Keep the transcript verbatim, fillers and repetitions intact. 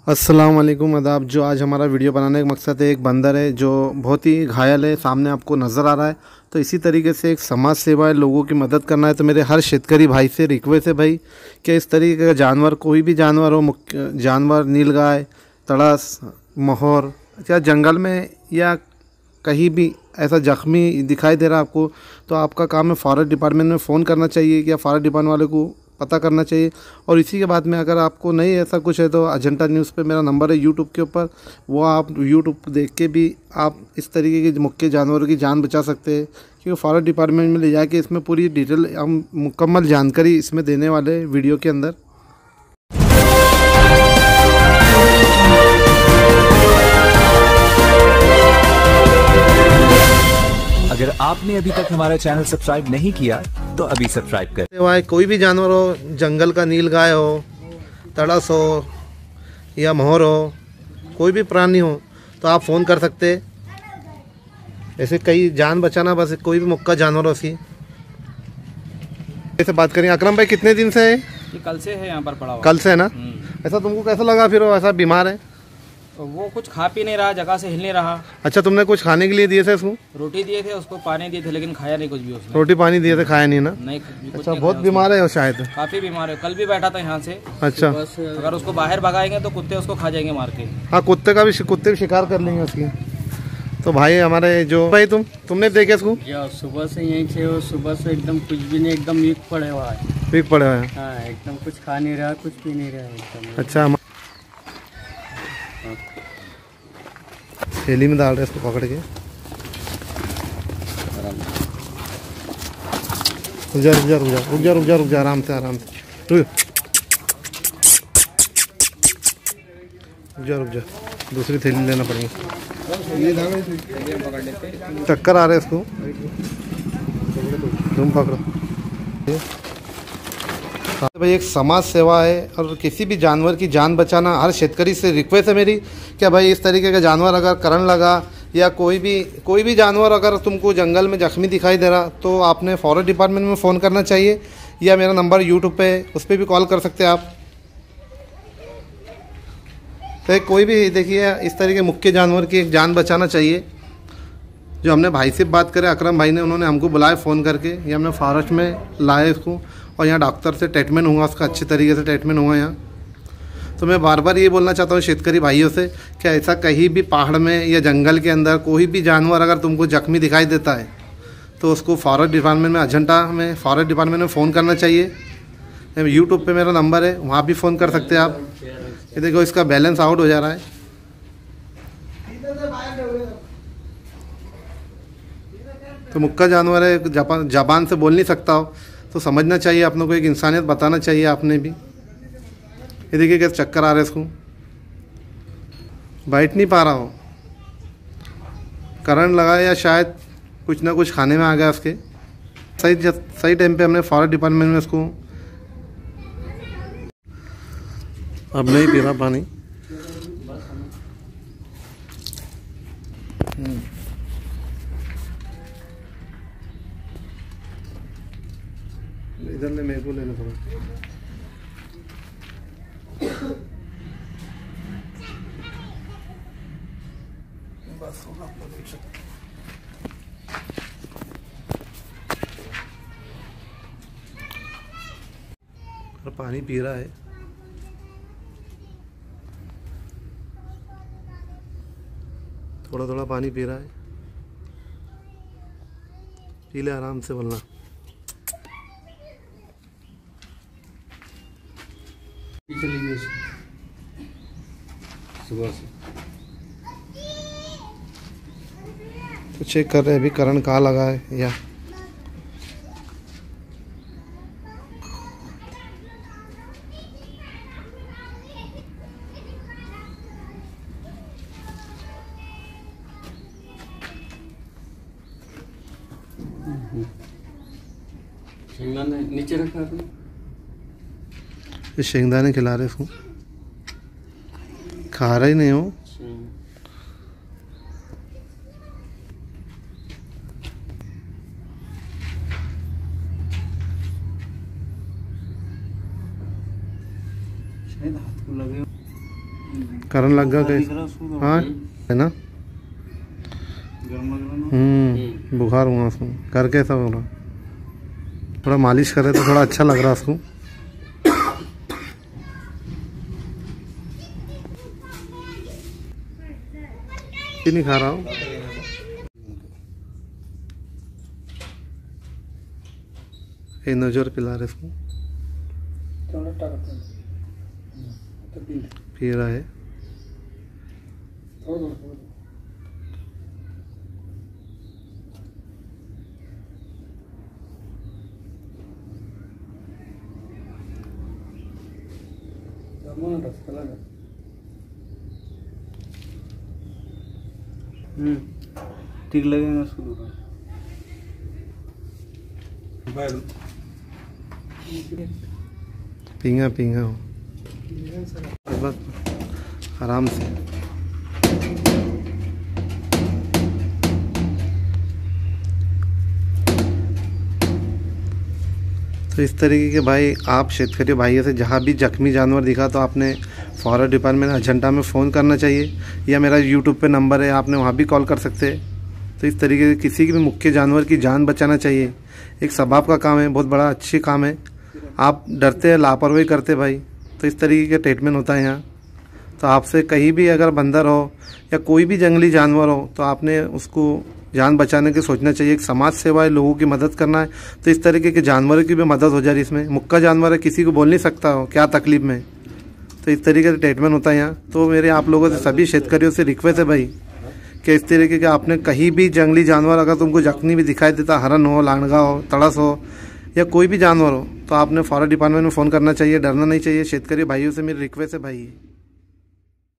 अस्सलाम वालेकुम आदाब। जो आज हमारा वीडियो बनाने का मकसद है, एक बंदर है जो बहुत ही घायल है, सामने आपको नज़र आ रहा है। तो इसी तरीके से एक समाज सेवा है, लोगों की मदद करना है। तो मेरे हर शेतकरी भाई से रिक्वेस्ट है भाई कि इस तरीके का जानवर, कोई भी जानवर हो, मुख्य जानवर, नीलगाय, तड़स, मोहर, या जंगल में या कहीं भी ऐसा ज़ख्मी दिखाई दे रहा है आपको, तो आपका काम है फॉरेस्ट डिपार्टमेंट में फ़ोन करना चाहिए या फॉरेस्ट डिपार्टमेंट वाले को पता करना चाहिए। और इसी के बाद में अगर आपको नहीं ऐसा कुछ है तो अजंता न्यूज़ पे मेरा नंबर है यूट्यूब के ऊपर, वो आप यूट्यूब देख के भी आप इस तरीके के मुख्य जानवरों की जान बचा सकते हैं। क्योंकि फॉरेस्ट डिपार्टमेंट में ले जाके इसमें पूरी डिटेल, हम मुकम्मल जानकारी इसमें देने वाले हैं वीडियो के अंदर। अगर आपने अभी तक हमारा चैनल सब्सक्राइब नहीं किया तो अभी सब्सक्राइब करें। भाई कोई भी जानवर हो, जंगल का नीलगाय हो, तड़स हो या मोहर हो, कोई भी प्राणी हो, तो आप फ़ोन कर सकते हैं। ऐसे कई जान बचाना, बस कोई भी मुक्का जानवर हो उसकी। ऐसे बात करें, अकरम भाई कितने दिन से है? ये कल से है यहाँ पर पड़ा हुआ। कल से है ना? ऐसा तुमको कैसा लगा फिर? वो ऐसा बीमार है तो वो कुछ खा पी नहीं रहा, जगह से हिल नहीं रहा। अच्छा, तुमने कुछ खाने के लिए दिए थे उसको? रोटी दिए थे उसको, पानी दिए थे, लेकिन खाया नहीं कुछ भी उसने। रोटी पानी दिए थे, खाया नहीं ना? नहीं, कुछ अच्छा, नहीं बहुत खाया बीमार है वो शायद। उसने। काफी बीमार है, कल भी बैठा था यहाँ से। अच्छा, अगर उसको बाहर भगाएंगे तो कुत्ते उसको खा जाएंगे मार के। हाँ, कुत्ते का भी कुत्ते भी शिकार कर लेंगे उसकी। तो भाई हमारे जो भाई तुम तुमने देखे इसको? या सुबह से यहीं से वो सुबह से एकदम कुछ भी नहीं, एकदम वीक पड़े हुआ है। वीक पड़े हुए हैं? हाँ, एकदम कुछ खा नहीं रहा, कुछ पी नहीं रहा एकदम। अच्छा, हम थैली में डाल रहे इसको पकड़ के। रुक जा रुक जा रुक जा रुक जा रुक जा रुक जा आराम से आराम से रुक जा रुक जा। दूसरी थैली लेना पड़ेगी। चक्कर आ रहे इसको, तुम पकड़ो। भाई एक समाज सेवा है और किसी भी जानवर की जान बचाना हर शेतकरी से रिक्वेस्ट है मेरी। क्या भाई इस तरीके का जानवर अगर करंट लगा या कोई भी कोई भी जानवर अगर तुमको जंगल में जख्मी दिखाई दे रहा, तो आपने फॉरेस्ट डिपार्टमेंट में फ़ोन करना चाहिए, या मेरा नंबर यूट्यूब पे है, उस पर भी कॉल कर सकते हैं आप। तो कोई भी देखिए इस तरीके मुख्य जानवर की एक जान बचाना चाहिए। जो हमने भाई से बात करें, अकरम भाई ने, उन्होंने हमको बुलाया फ़ोन करके, ये हमने फॉरेस्ट में लाए इसको, और यहाँ डॉक्टर से ट्रीटमेंट होगा, उसका अच्छे तरीके से ट्रीटमेंट होगा यहाँ। तो मैं बार बार ये बोलना चाहता हूँ शेतकरी भाइयों से कि ऐसा कहीं भी पहाड़ में या जंगल के अंदर कोई भी जानवर अगर तुमको जख्मी दिखाई देता है, तो उसको फॉरेस्ट डिपार्टमेंट में, अजंता में फॉरेस्ट डिपार्टमेंट में फ़ोन करना चाहिए। यूट्यूब पे मेरा नंबर है, वहाँ भी फ़ोन कर सकते हैं आप। ये देखो इसका बैलेंस आउट हो जा रहा है। तो मुक्का जानवर है, जापान जबान से बोल नहीं सकता हो, तो समझना चाहिए अपनों को, एक इंसानियत बताना चाहिए आपने भी। ये देखिए कैसे चक्कर आ रहे इसको, बैठ नहीं पा रहा हो, करंट लगा या शायद कुछ ना कुछ खाने में आ गया उसके। सही सही टाइम पे हमने फॉरेस्ट डिपार्टमेंट में इसको, अब नहीं पी रहा पानी। इधर ले, मेरे को लेना थोड़ा। बस होगा, और पानी पी रहा है। थोड़ा थोड़ा पानी पी रहा है, पी ले आराम से, बोलना। चली गई सुबह से। तो चेक कर रहे हैं अभी करंट कहाँ लगा है या शेंगदाने नीचे रखा आपने? ये शेंगदाने खिला रहे इसको, खा रहा ही नहीं हो। शायद हाथ को लगे। करन लग गया कैसे? हाँ है ना। हम्म बुखार हुआ उसको। कर कैसा हो रहा? थोड़ा मालिश करे तो थोड़ा अच्छा लग रहा उसको। नहीं खा रहा हूँ। ये नजर पिला रहे इसको। पी रहा है। हम्म ठीक लगेगा उसको। पींगा पींगा हो बस आराम से। तो इस तरीके के भाई आप शेतकरी भाइयों से जहाँ भी जख्मी जानवर दिखा तो आपने फॉरेस्ट डिपार्टमेंट अजंता में फ़ोन करना चाहिए, या मेरा यूट्यूब पे नंबर है, आपने वहाँ भी कॉल कर सकते हैं। तो इस तरीके से किसी की भी मुख्य जानवर की जान बचाना चाहिए। एक सबाब का काम है, बहुत बड़ा अच्छी काम है। आप डरते हैं, लापरवाही करते भाई, तो इस तरीके का ट्रीटमेंट होता है यहाँ। तो आपसे कहीं भी अगर बंदर हो या कोई भी जंगली जानवर हो तो आपने उसको जान बचाने की सोचना चाहिए। एक समाज सेवा है, लोगों की मदद करना है, तो इस तरीके के जानवरों की भी मदद हो जाए। इसमें मुक्का जानवर है, किसी को बोल नहीं सकता हो क्या तकलीफ में, तो इस तरीके से ट्रीटमेंट होता है यहाँ। तो मेरे आप लोगों से सभी शेतकरियों से रिक्वेस्ट है भाई कि इस तरीके के आपने कहीं भी जंगली जानवर अगर तुमको जख्मी भी दिखाई देता, हरन हो, लांडगा हो, तड़स हो या कोई भी जानवर हो, तो आपने फॉरेस्ट डिपार्टमेंट में फ़ोन करना चाहिए, डरना नहीं चाहिए। शेतकरी भाइयों से मेरी रिक्वेस्ट है भाई।